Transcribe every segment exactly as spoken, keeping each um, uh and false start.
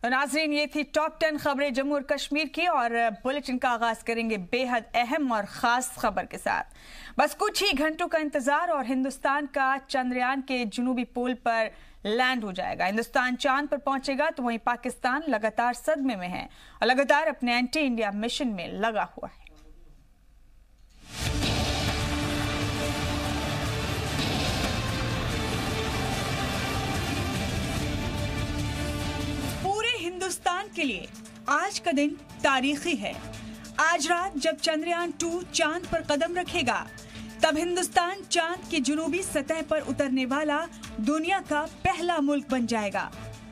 तो नाज़रीन, ये थी टॉप टेन खबरें जम्मू और कश्मीर की, और बुलेटिन का आगाज करेंगे बेहद अहम और खास खबर के साथ। बस कुछ ही घंटों का इंतजार और हिंदुस्तान का चंद्रयान के जुनूबी पोल पर लैंड हो जाएगा। हिंदुस्तान चांद पर पहुंचेगा तो वहीं पाकिस्तान लगातार सदमे में है और लगातार अपने एंटी इंडिया मिशन में लगा हुआ है। हिंदुस्तान के लिए आज का दिन तारीखी है। आज रात जब चंद्रयान टू चांद पर कदम रखेगा, तब हिंदुस्तान चांद की जुनूबी सतह पर उतरने वाला दुनिया का पहला मुल्क बन जाएगा।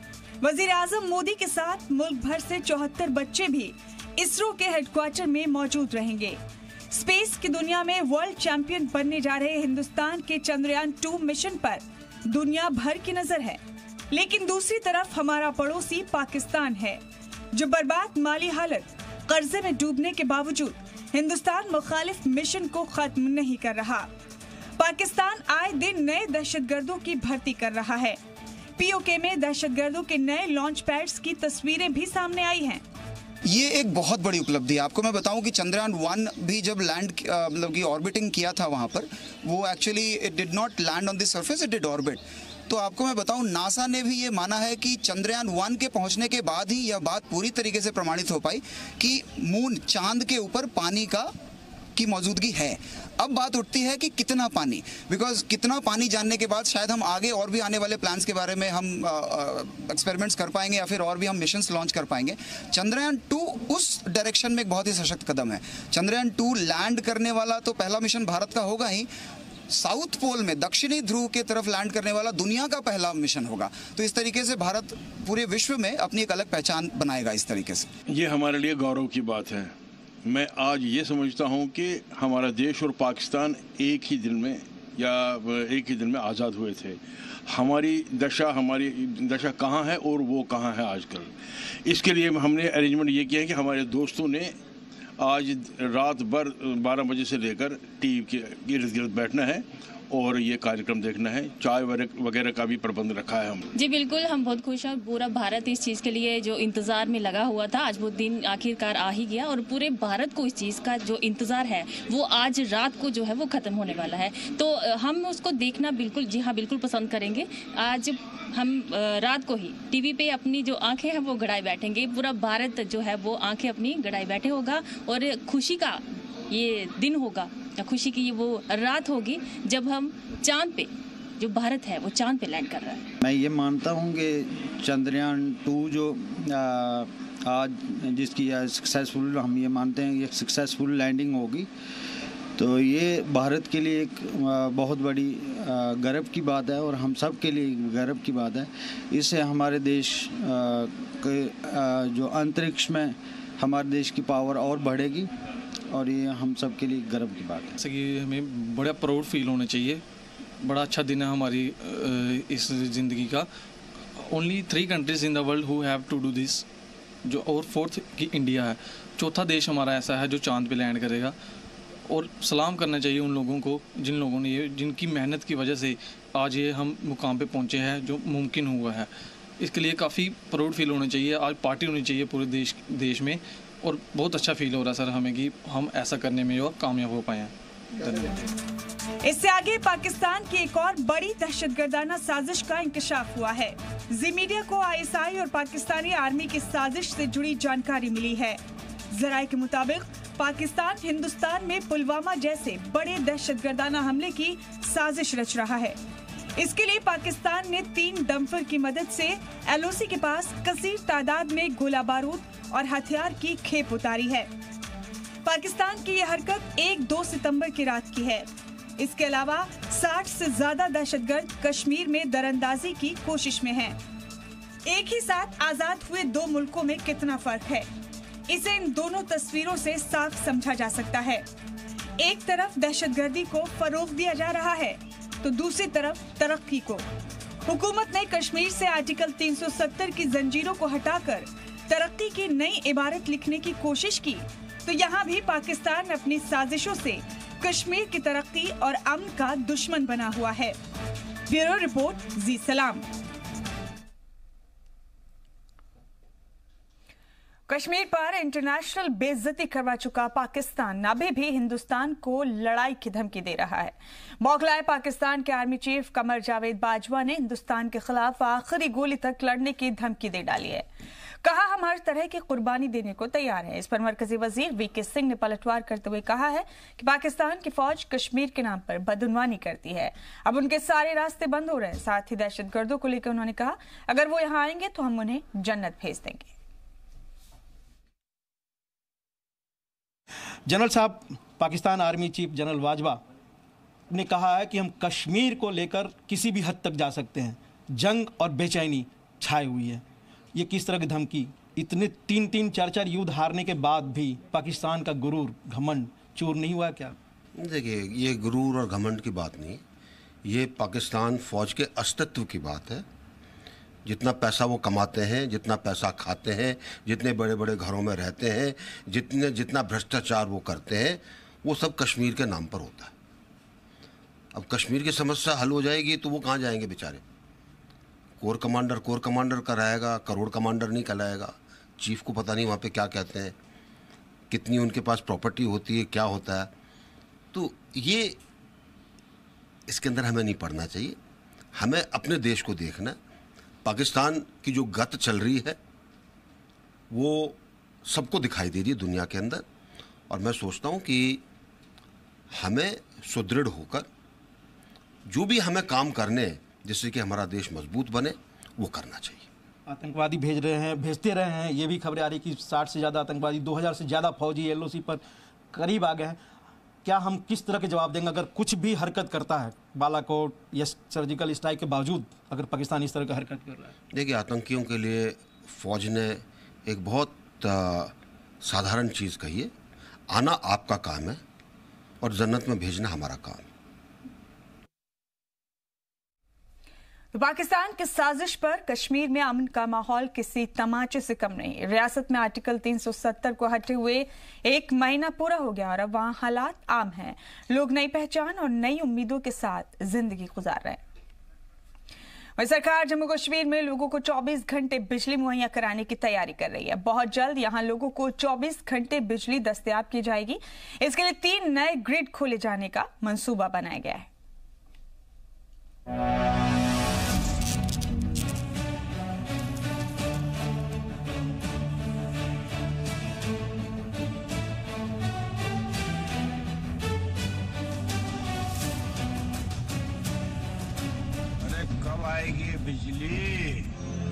वजीर आजम मोदी के साथ मुल्क भर से चौहत्तर बच्चे भी इसरो के हेडक्वार्टर में मौजूद रहेंगे। स्पेस की दुनिया में वर्ल्ड चैंपियन बनने जा रहे हिंदुस्तान के चंद्रयान टू मिशन पर दुनिया भर की नजर है। लेकिन दूसरी तरफ हमारा पड़ोसी पाकिस्तान है, जो बर्बाद माली हालत, कर्जे में डूबने के बावजूद हिंदुस्तान मुखालिफ मिशन को खत्म नहीं कर रहा। पाकिस्तान आए दिन नए दहशतगर्दों की भर्ती कर रहा है। पीओके में दहशतगर्दों के नए लॉन्च पैड्स की तस्वीरें भी सामने आई हैं। ये एक बहुत बड़ी उपलब्धि है। आपको मैं बताऊं कि चंद्रयान वन भी जब लैंड मतलब की ऑर्बिटिंग किया था वहां पर, वो actually it did not land on the surface, it did orbit. तो आपको मैं बताऊं, नासा ने भी ये माना है कि चंद्रयान वन के पहुंचने के बाद ही यह बात पूरी तरीके से प्रमाणित हो पाई कि मून, चांद के ऊपर पानी का की मौजूदगी है। अब बात उठती है कि कितना पानी, बिकॉज कितना पानी जानने के बाद शायद हम आगे और भी आने वाले प्लान्स के बारे में हम एक्सपेरिमेंट्स कर पाएंगे या फिर और भी हम मिशंस लॉन्च कर पाएंगे। चंद्रयान टू उस डायरेक्शन में एक बहुत ही सशक्त कदम है। चंद्रयान टू लैंड करने वाला तो पहला मिशन भारत का होगा ही, साउथ पोल में दक्षिणी ध्रुव के तरफ लैंड करने वाला दुनिया का पहला मिशन होगा। तो इस तरीके से भारत पूरे विश्व में अपनी एक अलग पहचान बनाएगा। इस तरीके से ये हमारे लिए गौरव की बात है। मैं आज ये समझता हूँ कि हमारा देश और पाकिस्तान एक ही दिन में या एक ही दिन में आज़ाद हुए थे। हमारी दशा हमारी दशा कहाँ है और वो कहाँ है आजकल। इसके लिए हमने अरेंजमेंट ये किया है कि हमारे दोस्तों ने आज रात भर बारह बजे से लेकर टीवी के इर्द गिर्द बैठना है और ये कार्यक्रम देखना है। चाय वगैरह का भी प्रबंध रखा है हम। जी बिल्कुल, हम बहुत खुश हैं। पूरा भारत इस चीज़ के लिए जो इंतज़ार में लगा हुआ था, आज वो दिन आखिरकार आ ही गया और पूरे भारत को इस चीज़ का जो इंतज़ार है वो आज रात को जो है वो ख़त्म होने वाला है। तो हम उसको देखना बिल्कुल, जी हाँ बिल्कुल पसंद करेंगे। आज हम रात को ही टीवी पे अपनी जो आंखें हैं वो गड़ाए बैठेंगे। पूरा भारत जो है वो आंखें अपनी गड़ाए बैठे होगा और खुशी का ये दिन होगा, खुशी की ये वो रात होगी जब हम चांद पे, जो भारत है वो चांद पे लैंड कर रहा है। मैं ये मानता हूँ कि चंद्रयान टू जो आ, आज जिसकी सक्सेसफुल, हम ये मानते हैं कि सक्सेसफुल लैंडिंग होगी, तो ये भारत के लिए एक बहुत बड़ी गर्व की बात है और हम सब के लिए गर्व की बात है। इससे हमारे देश के जो अंतरिक्ष में हमारे देश की पावर और बढ़ेगी और ये हम सब के लिए गर्व की बात है। जैसे कि हमें बड़ा प्राउड फील होना चाहिए। बड़ा अच्छा दिन है हमारी इस ज़िंदगी का। Only three countries in the world who have to do this, जो और फोर्थ की इंडिया है। चौथा देश हमारा ऐसा है जो चांद पे लैंड करेगा। और सलाम करना चाहिए उन लोगों को जिन लोगों ने ये, जिनकी मेहनत की वजह से आज ये हम मुकाम पे पहुँचे हैं जो मुमकिन हुआ है। इसके लिए काफ़ी प्राउड फील होना चाहिए। आज पार्टी होनी चाहिए पूरे देश देश में और बहुत अच्छा फील हो रहा है सर हमें कि हम ऐसा करने में और कामयाब हो पाए हैं। धन्यवाद। इससे आगे पाकिस्तान की एक और बड़ी दहशतगर्दाना साजिश का इंकशाफ हुआ है। जी मीडिया को आईएसआई और पाकिस्तानी आर्मी की साजिश से जुड़ी जानकारी मिली है। जराये के मुताबिक पाकिस्तान हिंदुस्तान में पुलवामा जैसे बड़े दहशतगर्दाना हमले की साजिश रच रहा है। इसके लिए पाकिस्तान ने तीन डंपर की मदद से एलओसी के पास कसीर तादाद में गोला बारूद और हथियार की खेप उतारी है। पाकिस्तान की यह हरकत एक दो सितंबर की रात की है। इसके अलावा साठ से ज्यादा दहशतगर्द कश्मीर में दरअंदाजी की कोशिश में हैं। एक ही साथ आजाद हुए दो मुल्कों में कितना फर्क है, इसे इन दोनों तस्वीरों से साफ समझा जा सकता है। एक तरफ दहशतगर्दी को फरोग दिया जा रहा है तो दूसरी तरफ तरक्की को। हुकूमत ने कश्मीर से आर्टिकल तीन सौ सत्तर की जंजीरों को हटाकर तरक्की की नई इबारत लिखने की कोशिश की, तो यहाँ भी पाकिस्तान अपनी साजिशों से कश्मीर की तरक्की और अमन का दुश्मन बना हुआ है। ब्यूरो रिपोर्ट, जी सलाम। कश्मीर पर इंटरनेशनल बेइज्जती करवा चुका पाकिस्तान अभी भी हिंदुस्तान को लड़ाई की धमकी दे रहा है। बौखलाए पाकिस्तान के आर्मी चीफ कमर जावेद बाजवा ने हिंदुस्तान के खिलाफ आखिरी गोली तक लड़ने की धमकी दे डाली है। कहा, हम हर तरह की कुर्बानी देने को तैयार हैं। इस पर मरकजी वजीर वी के सिंह ने पलटवार करते हुए कहा है कि पाकिस्तान की फौज कश्मीर के नाम पर बदउनवानी करती है। अब उनके सारे रास्ते बंद हो रहे हैं। साथ ही दहशतगर्दों को लेकर उन्होंने कहा, अगर वो यहाँ आएंगे तो हम उन्हें जन्नत भेज देंगे। जनरल साहब, Pakistan army chief general Bajwa ने कहा है कि हम कश्मीर को लेकर किसी भी हद तक जा सकते हैं। जंग और बेचैनी छाई हुई है। ये किस तरह की धमकी? इतने तीन तीन चार चार युद्ध हारने के बाद भी पाकिस्तान का गुरूर घमंड चूर नहीं हुआ क्या? देखिए, ये गुरूर और घमंड की बात नहीं, ये पाकिस्तान फौज के अस्तित्व की बात है। जितना पैसा वो कमाते हैं, जितना पैसा खाते हैं, जितने बड़े बड़े घरों में रहते हैं, जितने जितना भ्रष्टाचार वो करते हैं, वो सब कश्मीर के नाम पर होता है। अब कश्मीर की समस्या हल हो जाएगी तो वो कहाँ जाएंगे बेचारे? कोर कमांडर कोर कमांडर कराएगा, करोड़ कमांडर नहीं कराएगा। चीफ को पता नहीं वहाँ पे क्या कहते हैं, कितनी उनके पास प्रॉपर्टी होती है, क्या होता है। तो ये इसके अंदर हमें नहीं पड़ना चाहिए। हमें अपने देश को देखना। पाकिस्तान की जो गत चल रही है वो सबको दिखाई दे रही है दुनिया के अंदर, और मैं सोचता हूँ कि हमें सुदृढ़ होकर जो भी हमें काम करने जिससे कि हमारा देश मजबूत बने, वो करना चाहिए। आतंकवादी भेज रहे हैं, भेजते रहे हैं। ये भी खबरें आ रही कि साठ से ज़्यादा आतंकवादी, दो हज़ार से ज़्यादा फौजी एल ओ सी पर करीब आ गए हैं। क्या हम किस तरह के जवाब देंगे अगर कुछ भी हरकत करता है? बालाकोट या सर्जिकल स्ट्राइक के बावजूद अगर पाकिस्तान इस तरह की हरकत कर रहा है? देखिए, आतंकियों के लिए फ़ौज ने एक बहुत आ, साधारण चीज़ कही है, आना आपका काम है और जन्नत में भेजना हमारा काम। तो पाकिस्तान की साजिश पर कश्मीर में अमन का माहौल किसी तमाचे से कम नहीं। रियासत में आर्टिकल तीन सौ सत्तर को हटे हुए एक महीना पूरा हो गया और अब वहां हालात आम हैं। लोग नई पहचान और नई उम्मीदों के साथ जिंदगी गुजार रहे हैं। वही सरकार जम्मू कश्मीर में लोगों को चौबीस घंटे बिजली मुहैया कराने की तैयारी कर रही है। बहुत जल्द यहां लोगों को चौबीस घंटे बिजली दस्तयाब की जाएगी। इसके लिए तीन नए ग्रिड खोले जाने का मंसूबा बनाया गया है। आएगी बिजली।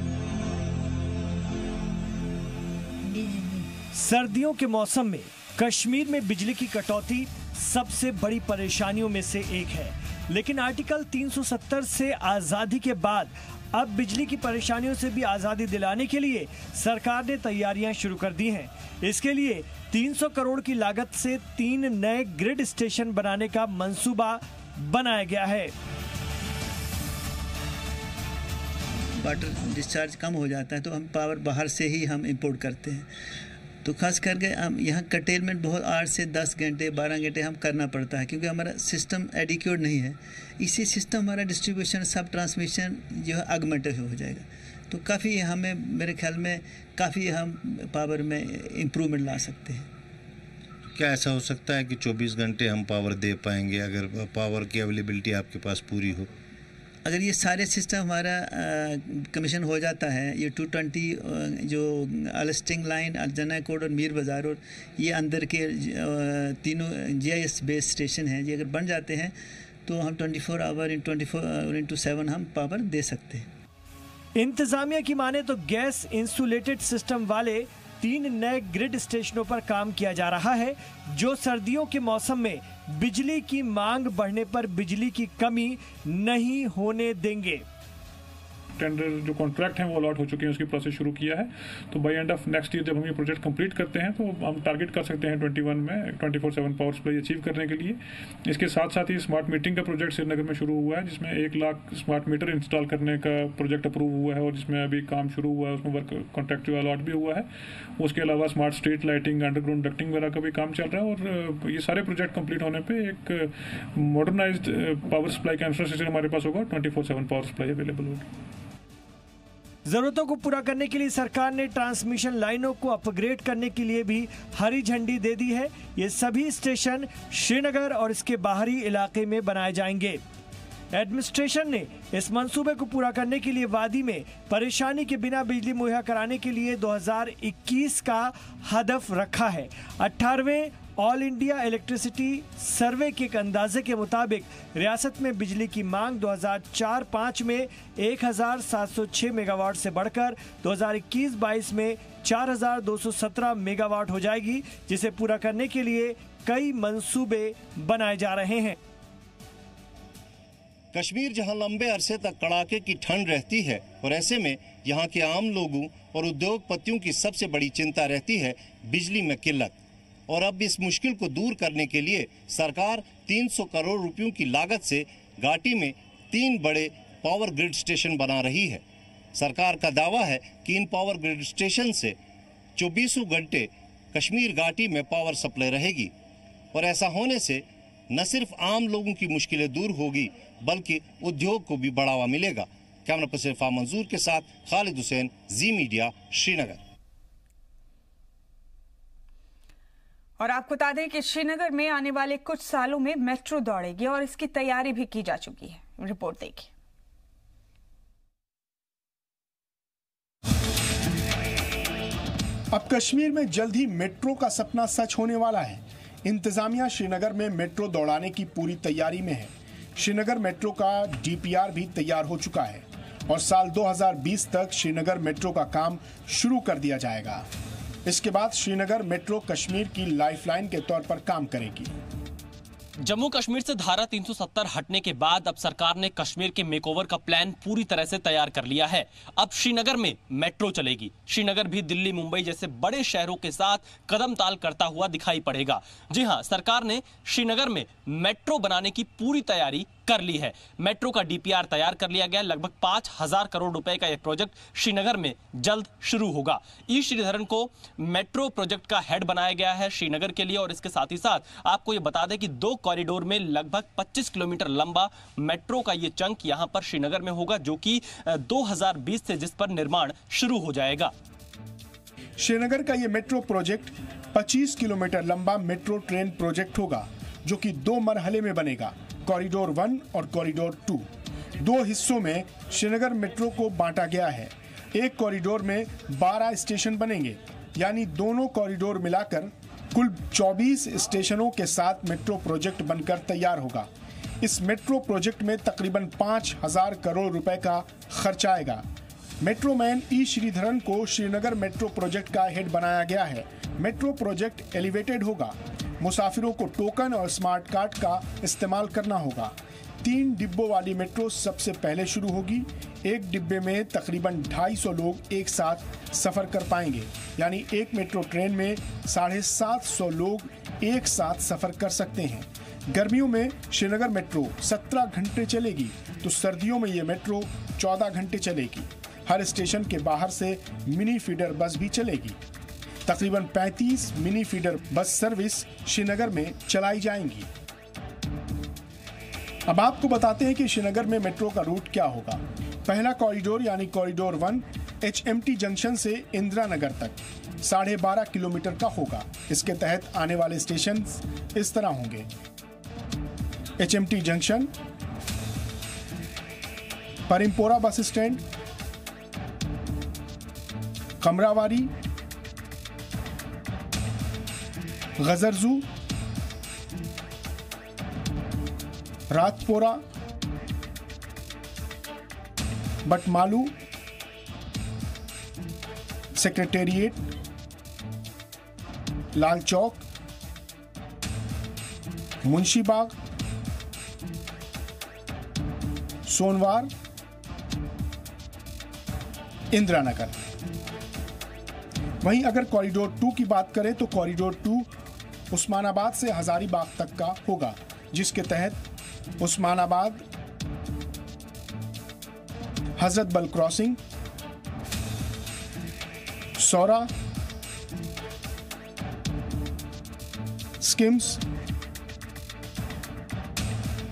सर्दियों के मौसम में कश्मीर में बिजली की कटौती सबसे बड़ी परेशानियों में से एक है, लेकिन आर्टिकल तीन सौ सत्तर से आजादी के बाद अब बिजली की परेशानियों से भी आजादी दिलाने के लिए सरकार ने तैयारियां शुरू कर दी हैं। इसके लिए तीन सौ करोड़ की लागत से तीन नए ग्रिड स्टेशन बनाने का मंसूबा बनाया गया है। वाटर डिस्चार्ज कम हो जाता है तो हम पावर बाहर से ही हम इंपोर्ट करते हैं। तो खास करके हम यहाँ कटेलमेंट बहुत आठ से दस घंटे बारह घंटे हम करना पड़ता है, क्योंकि हमारा सिस्टम एडिक्योर नहीं है। इसी सिस्टम हमारा डिस्ट्रीब्यूशन सब ट्रांसमिशन जो है अगमेंटेड हो जाएगा। तो काफ़ी हमें, मेरे ख्याल में काफ़ी हम पावर में इम्प्रूवमेंट ला सकते हैं। क्या ऐसा हो सकता है कि चौबीस घंटे हम पावर दे पाएंगे अगर पावर की अवेलेबिलिटी आपके पास पूरी हो? अगर ये सारे सिस्टम हमारा कमीशन हो जाता है, ये टू ट्वेंटी जो अलस्टिंग लाइन, अल्जना कोड और मीर बाज़ार और ये अंदर के तीनों G I S based station हैं, ये अगर बन जाते हैं तो हम twenty four hour in twenty four into seven हम पावर दे सकते हैं। इंतजामिया की माने तो गैस इंसुलेटेड सिस्टम वाले तीन नए ग्रिड स्टेशनों पर काम किया जा रहा है, जो सर्दियों के मौसम में बिजली की मांग बढ़ने पर बिजली की कमी नहीं होने देंगे। टेंडर जो कॉन्ट्रैक्ट हैं वो अलॉट हो चुके हैं, उसकी प्रोसेस शुरू किया है। तो by end of next year जब हम ये प्रोजेक्ट कंप्लीट करते हैं तो हम टारगेट कर सकते हैं ट्वेंटी वन में twenty four seven power supply achieve करने के लिए। इसके साथ साथ ही स्मार्ट मीटरिंग का प्रोजेक्ट श्रीनगर में शुरू हुआ है, जिसमें एक लाख स्मार्ट मीटर इंस्टॉल करने का प्रोजेक्ट अप्रूव हुआ है और जिसमें अभी काम शुरू हुआ है, उसमें वर्क कॉन्ट्रैक्ट जो अलॉट भी हुआ है। उसके अलावा smart street lighting, underground ducting वगैरह का भी काम चल रहा है। और ये सारे प्रोजेक्ट कंप्लीट होने पर एक मॉडर्नाइज्ड पावर सप्लाई का इंफ्रास्ट्रक्चर हमारे पास होगा, twenty four seven power supply available होगी। जरूरतों को पूरा करने के लिए सरकार ने ट्रांसमिशन लाइनों को अपग्रेड करने के लिए भी हरी झंडी दे दी है। ये सभी स्टेशन श्रीनगर और इसके बाहरी इलाके में बनाए जाएंगे। एडमिनिस्ट्रेशन ने इस मंसूबे को पूरा करने के लिए वादी में परेशानी के बिना बिजली मुहैया कराने के लिए दो हज़ार इक्कीस का हदफ रखा है। अठारहवें ऑल इंडिया इलेक्ट्रिसिटी सर्वे के एक अंदाजे के मुताबिक रियासत में बिजली की मांग दो हज़ार चार पाँच में एक हज़ार सात सौ छह मेगावाट से बढ़कर दो हज़ार इक्कीस बाईस में चार हज़ार दो सौ सत्रह मेगावाट हो जाएगी, जिसे पूरा करने के लिए कई मंसूबे बनाए जा रहे हैं। कश्मीर जहां लंबे अरसे तक कड़ाके की ठंड रहती है और ऐसे में यहां के आम लोगों और उद्योगपतियों की सबसे बड़ी चिंता रहती है बिजली में किल्लत। और अब इस मुश्किल को दूर करने के लिए सरकार तीन सौ करोड़ रुपयों की लागत से घाटी में तीन बड़े पावर ग्रिड स्टेशन बना रही है। सरकार का दावा है कि इन पावर ग्रिड स्टेशन से चौबीसों घंटे कश्मीर घाटी में पावर सप्लाई रहेगी और ऐसा होने से न सिर्फ आम लोगों की मुश्किलें दूर होगी बल्कि उद्योग को भी बढ़ावा मिलेगा। कैमरा पर्सन फाम मंजूर के साथ खालिद हुसैन, जी मीडिया, श्रीनगर। और आपको बता दें कि श्रीनगर में आने वाले कुछ सालों में मेट्रो दौड़ेगी और इसकी तैयारी भी की जा चुकी है। रिपोर्ट देखिए। अब कश्मीर में जल्द ही मेट्रो का सपना सच होने वाला है। इंतजामिया श्रीनगर में मेट्रो दौड़ाने की पूरी तैयारी में है। श्रीनगर मेट्रो का डीपीआर भी तैयार हो चुका है और साल दो हज़ार बीस तक श्रीनगर मेट्रो का काम शुरू कर दिया जाएगा। इसके बाद श्रीनगर मेट्रो कश्मीर की लाइफलाइन के तौर पर काम करेगी। जम्मू कश्मीर से धारा तीन सौ सत्तर हटने के बाद अब सरकार ने कश्मीर के मेकओवर का प्लान पूरी तरह से तैयार कर लिया है। अब श्रीनगर में मेट्रो चलेगी। श्रीनगर भी दिल्ली, मुंबई जैसे बड़े शहरों के साथ कदम ताल करता हुआ दिखाई पड़ेगा। जी हां, सरकार ने श्रीनगर में मेट्रो बनाने की पूरी तैयारी कर ली है। मेट्रो का डीपीआर तैयार कर लिया गया। लगभग पांच हजार करोड़ रुपए का यह प्रोजेक्ट श्रीनगर में जल्द शुरू होगा। ई श्रीधरन को मेट्रो प्रोजेक्ट का हेड बनाया गया है श्रीनगर के लिए और इसके साथ ही साथ आपको यह बता दें कि दो कॉरिडोर में लगभग पच्चीस किलोमीटर लंबा मेट्रो का ये चंक यहां पर श्रीनगर में होगा, जो कि दो हज़ार बीस से जिस पर निर्माण शुरू हो जाएगा। श्रीनगर का ये मेट्रो प्रोजेक्ट पच्चीस किलोमीटर लंबा मेट्रो ट्रेन प्रोजेक्ट होगा, जो कि दो मरहले में बनेगा, कॉरिडोर वन और कॉरिडोर टू। दो हिस्सों में श्रीनगर मेट्रो को बांटा गया है। एक कॉरिडोर में बारह स्टेशन बनेंगे, यानी दोनों कॉरिडोर मिलाकर कुल चौबीस स्टेशनों के साथ मेट्रो प्रोजेक्ट बनकर तैयार होगा। इस मेट्रो प्रोजेक्ट में तकरीबन पाँच हजार करोड़ रुपए का खर्च आएगा। मेट्रो मैन ई श्रीधरन को श्रीनगर मेट्रो प्रोजेक्ट का हेड बनाया गया है। मेट्रो प्रोजेक्ट एलिवेटेड होगा। मुसाफिरों को टोकन और स्मार्ट कार्ड का इस्तेमाल करना होगा। तीन डिब्बों वाली मेट्रो सबसे पहले शुरू होगी। एक डिब्बे में तकरीबन ढाई सौ लोग एक साथ सफर कर पाएंगे, यानी एक मेट्रो ट्रेन में साढ़े सात सौ लोग एक साथ सफर कर सकते हैं। गर्मियों में श्रीनगर मेट्रो सत्रह घंटे चलेगी, तो सर्दियों में ये मेट्रो चौदह घंटे चलेगी। हर स्टेशन के बाहर से मिनी फीडर बस भी चलेगी। तकरीबन पैंतीस mini feeder bus service Srinagar में चलाई जाएंगी। अब आपको बताते हैं कि श्रीनगर में मेट्रो का रूट क्या होगा। पहला कॉरिडोर यानी कॉरिडोर वन एचएमटी जंक्शन से इंदिरा नगर तक साढ़े बारह किलोमीटर का होगा। इसके तहत आने वाले स्टेशन इस तरह होंगे: HMT junction, Parimpora bus stand, Qamarwari, गजरजू, रातपोरा, बटमालू, सेक्रेटेरिएट, लाल चौक, मुंशीबाग, सोनवार, इंदिरा नगर। वहीं अगर कॉरिडोर टू की बात करें तो कॉरिडोर टू उस्मानाबाद से हजारीबाग तक का होगा, जिसके तहत Usmanabad, Hazrat Bal crossing, Soura, SKIMS,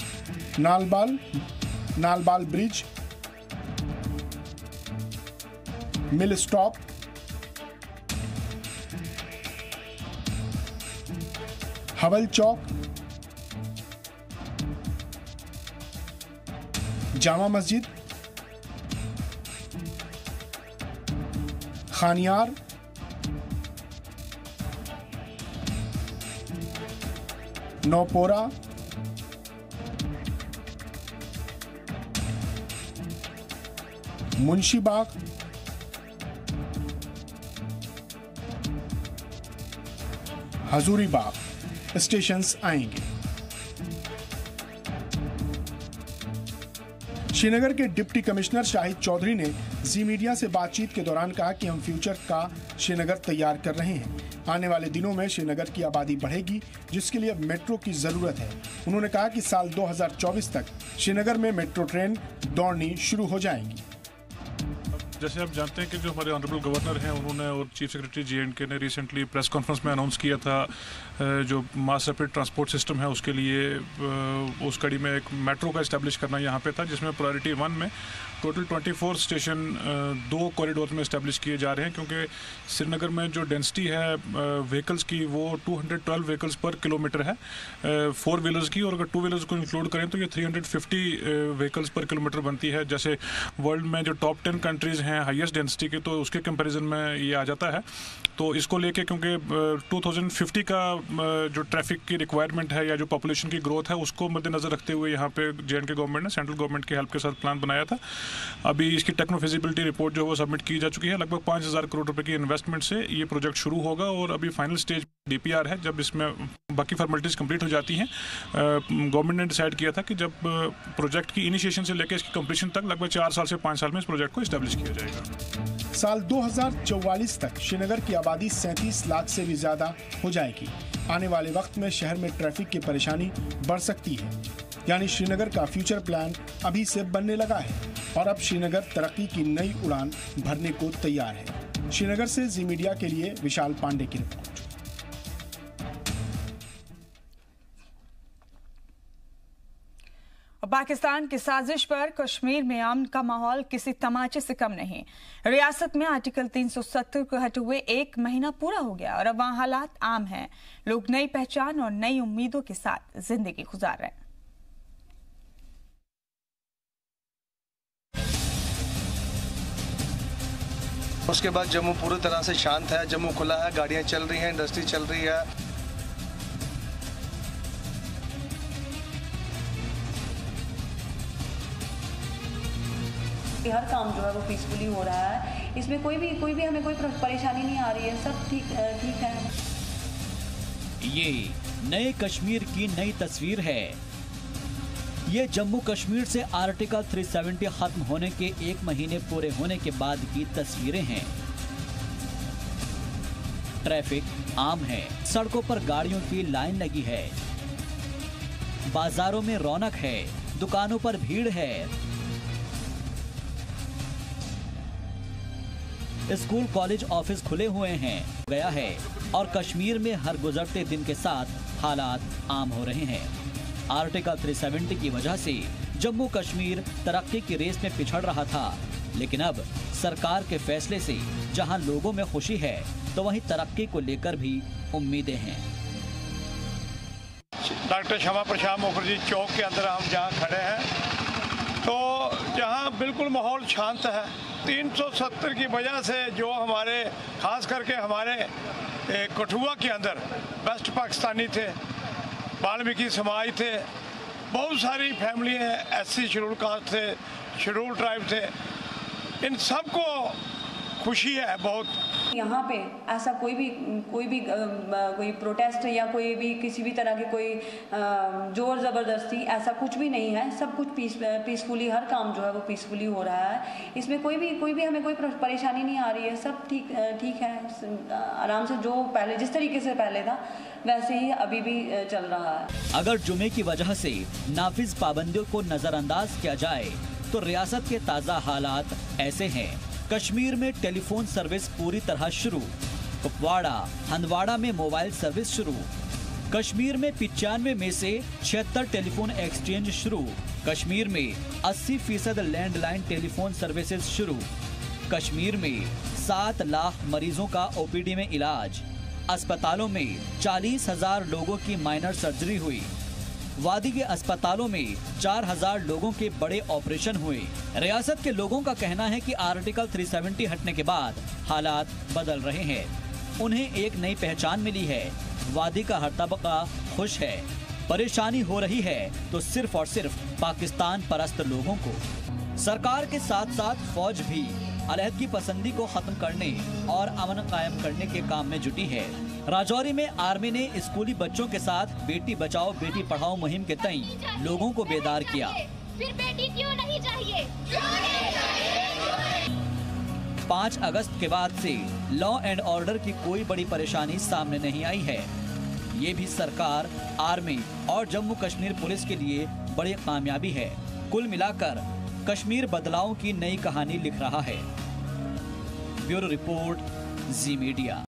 Nallbal, Nallbal bridge, mill stop, Hawal Chowk, Jama Masjid, Khanyar, Nowpora, Munshibagh, Hazuribagh stations आएंगे। श्रीनगर के डिप्टी कमिश्नर शाहिद चौधरी ने जी मीडिया से बातचीत के दौरान कहा कि हम फ्यूचर का श्रीनगर तैयार कर रहे हैं। आने वाले दिनों में श्रीनगर की आबादी बढ़ेगी, जिसके लिए अब मेट्रो की जरूरत है। उन्होंने कहा कि साल दो हज़ार चौबीस तक श्रीनगर में मेट्रो ट्रेन दौड़नी शुरू हो जाएंगी। जैसे आप जानते हैं कि जो हमारे ऑनरेबल गवर्नर हैं, उन्होंने और chief secretary J and K ने रिसेंटली प्रेस कॉन्फ्रेंस में अनाउंस किया था जो मास रैपिड ट्रांसपोर्ट सिस्टम है उसके लिए उस कड़ी में एक मेट्रो का इस्टेब्लिश करना यहाँ पे था, जिसमें प्रायोरिटी वन में टोटल चौबीस स्टेशन दो कॉरिडोर में इस्टेब्लिश किए जा रहे हैं, क्योंकि श्रीनगर में जो डेंसिटी है व्हीकल्स की वो दो सौ बारह व्हीकल्स पर किलोमीटर है फोर व्हीलर्स की, और अगर टू व्हीलर्स को इंक्लूड करें तो ये तीन सौ पचास व्हीकल्स पर किलोमीटर बनती है। जैसे वर्ल्ड में जो टॉप टेन कंट्रीज़ हैं हाईएस्ट डेंसिटी के, तो उसके कंपैरिजन में ये आ जाता है। तो इसको लेके क्योंकि दो हज़ार पचास का जो ट्रैफिक की रिक्वायरमेंट है या जो पॉपुलेशन की ग्रोथ है उसको मद्देनजर रखते हुए यहाँ पे जे एंड के गवर्नमेंट ने सेंट्रल गवर्नमेंट की हेल्प के साथ प्लान बनाया था। अभी इसकी टेक्नो फिजिबिलिटी रिपोर्ट जो है वो सबमिट की जा चुकी है। लगभग पाँच हज़ार करोड़ रुपए की इन्वेस्टमेंट से ये प्रोजेक्ट शुरू होगा और अभी फाइनल स्टेज डीपीआर है। जब इसमें बाकी फॉर्मेलिटीज कंप्लीट हो जाती हैं, गवर्नमेंट ने डिसाइड किया था कि जब प्रोजेक्ट की इनिशिएशन से लेकर इसकी कंप्लीशन तक लगभग चार साल से पाँच साल में इस प्रोजेक्ट को इस्टेब्लिश किया जाएगा। साल दो हज़ार चौवालीस तक श्रीनगर की आबादी सैंतीस लाख से भी ज्यादा हो जाएगी। आने वाले वक्त में शहर में ट्रैफिक की परेशानी बढ़ सकती है, यानी श्रीनगर का फ्यूचर प्लान अभी से बनने लगा है और अब श्रीनगर तरक्की की नई उड़ान भरने को तैयार है। श्रीनगर से जी मीडिया के लिए विशाल पांडे की रिपोर्ट। पाकिस्तान की साजिश पर कश्मीर में अमन का माहौल किसी तमाचे से कम नहीं। रियासत में आर्टिकल तीन सौ सत्तर को हटे हुए एक महीना पूरा हो गया और अब वहां हालात आम हैं। लोग नई पहचान और नई उम्मीदों के साथ जिंदगी गुजार रहे हैं। उसके बाद जम्मू पूरी तरह से शांत है। जम्मू खुला है, गाड़ियां चल रही हैं, इंडस्ट्री चल रही है। हर काम जो है वो पीसफुली हो रहा है। इसमें कोई भी कोई भी हमें कोई परेशानी नहीं आ रही है। सब ठीक ठीक है। ये नए कश्मीर की नई तस्वीर है। ये जम्मू कश्मीर से आर्टिकल तीन सौ सत्तर खत्म होने के एक महीने पूरे होने के बाद की तस्वीरें हैं। ट्रैफिक आम है, सड़कों पर गाड़ियों की लाइन लगी है, बाजारों में रौनक है, दुकानों पर भीड़ है। स्कूल कॉलेज ऑफिस खुले हुए हैं गया है और कश्मीर में हर गुजरते दिन के साथ हालात आम हो रहे हैं। आर्टिकल तीन सौ सत्तर की वजह से जम्मू कश्मीर तरक्की की रेस में पिछड़ रहा था, लेकिन अब सरकार के फैसले से जहां लोगों में खुशी है तो वहीं तरक्की को लेकर भी उम्मीदें हैं। डॉक्टर श्यामा प्रसाद मुखर्जी चौक के अंदर हम जहां खड़े हैं तो जहां बिल्कुल माहौल शांत है। तीन सौ सत्तर की वजह से जो हमारे खास करके हमारे कठुआ के अंदर बेस्ट पाकिस्तानी थे, वाल्मीकि समाज थे, बहुत सारी फैमिली एससी शेड्यूल कास्ट थे, शेड्यूल ट्राइब थे, इन सबको खुशी है बहुत। यहाँ पे ऐसा कोई भी कोई भी कोई प्रोटेस्ट या कोई भी किसी भी तरह की कोई जोर ज़बरदस्ती ऐसा कुछ भी नहीं है। सब कुछ पीस पीसफुली, हर काम जो है वो पीसफुली हो रहा है। इसमें कोई भी कोई भी हमें कोई परेशानी नहीं आ रही है। सब ठीक ठीक है, आराम से जो पहले जिस तरीके से पहले था वैसे ही अभी भी चल रहा है। अगर जुमे की वजह से नाफिज पाबंदियों को नजरअंदाज किया जाए तो रियासत के ताज़ा हालात ऐसे हैं। कश्मीर में टेलीफोन सर्विस पूरी तरह शुरू, कुपवाड़ा हंदवाड़ा में मोबाइल सर्विस शुरू, कश्मीर में पिचानवे में से छिहत्तर टेलीफोन एक्सचेंज शुरू, कश्मीर में अस्सी फीसद लैंडलाइन टेलीफोन सर्विसेज शुरू, कश्मीर में सात लाख मरीजों का ओपीडी में इलाज, अस्पतालों में चालीस हजार लोगों की माइनर सर्जरी हुई, वादी के अस्पतालों में चार हजार लोगों के बड़े ऑपरेशन हुए। रियासत के लोगों का कहना है कि आर्टिकल तीन सौ सत्तर हटने के बाद हालात बदल रहे हैं। उन्हें एक नई पहचान मिली है। वादी का हर तबका खुश है। परेशानी हो रही है तो सिर्फ और सिर्फ पाकिस्तान परस्त लोगों को। सरकार के साथ साथ फौज भी अलहदगी पसंदी को खत्म करने और अमन कायम करने के काम में जुटी है। राजौरी में आर्मी ने स्कूली बच्चों के साथ बेटी बचाओ बेटी पढ़ाओ मुहिम के तई लोगों को बेदार किया। फिर बेटी क्यों नहीं चाहिए? पाँच अगस्त के बाद से लॉ एंड ऑर्डर की कोई बड़ी परेशानी सामने नहीं आई है। ये भी सरकार, आर्मी और जम्मू कश्मीर पुलिस के लिए बड़ी कामयाबी है। कुल मिलाकर कश्मीर बदलाव की नई कहानी लिख रहा है। Bureau report, Zee media.